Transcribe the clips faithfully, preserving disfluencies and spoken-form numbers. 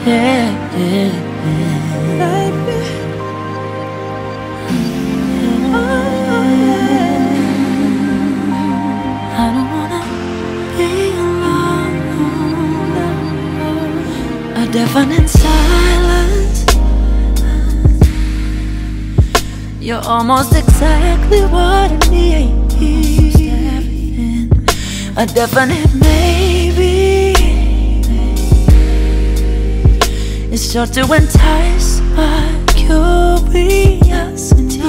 yeah, yeah, yeah. Baby. I don't wanna be alone. A deafening silence. You're almost exactly what I need. A definite maybe. It's sure to entice my curiosity.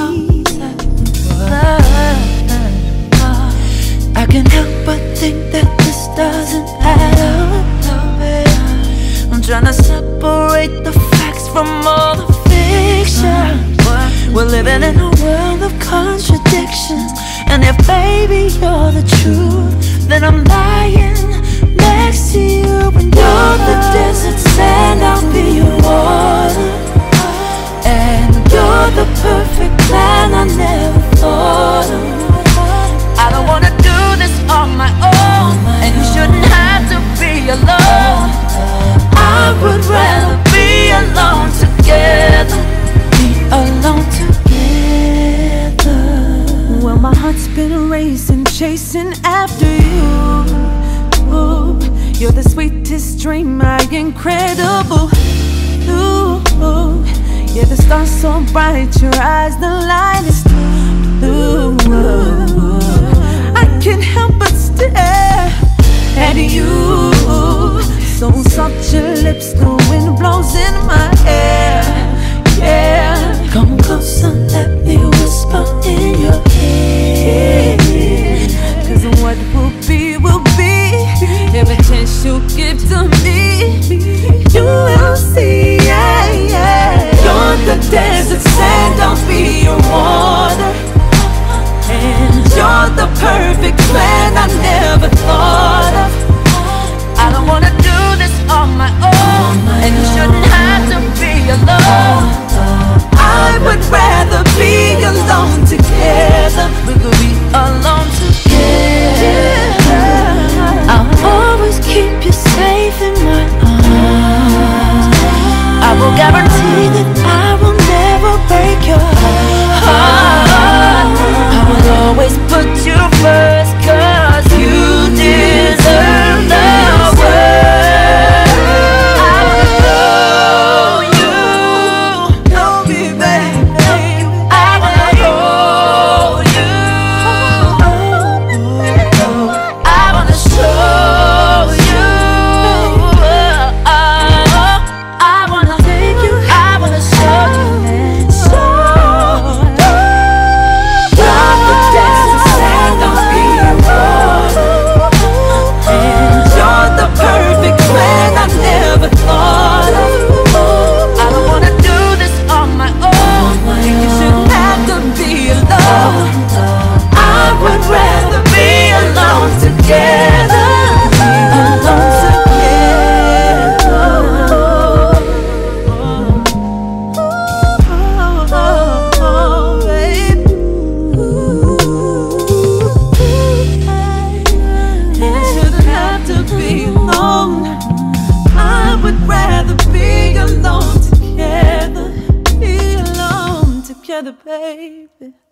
I can't help but think that this doesn't add up. I'm trying to separate the facts from all the fiction. We're living in a world of contradictions, and if baby you're the truth, then I'm lying next to you. And you're the desert sand, I'll be your water. And you're the perfect plan I never thought of. I don't wanna do this on my own, and you shouldn't have to be alone. I would rather be alone together. Alone together. Well, my heart's been racing, chasing after you. Ooh, you're the sweetest dream, my incredible. Ooh, ooh, yeah, the stars so bright, your eyes the lightest blue. I can't help but stare at you. So soft your lips, the wind blows in my hair. Yeah, come closer, let me whisper in your ear. Cause what will be, will be. Every chance you give to me, you will see, yeah, yeah. You're the desert sand, I'll be your water. And you're the perfect plan I never thought of. I don't wanna do this on my own, and you shouldn't have to be alone. I would rather be alone together. We could be alone together. I'll always keep you safe in my arms. I will guarantee that I will never break your heart. I will always put you first, cause you deserve the world. Together, baby.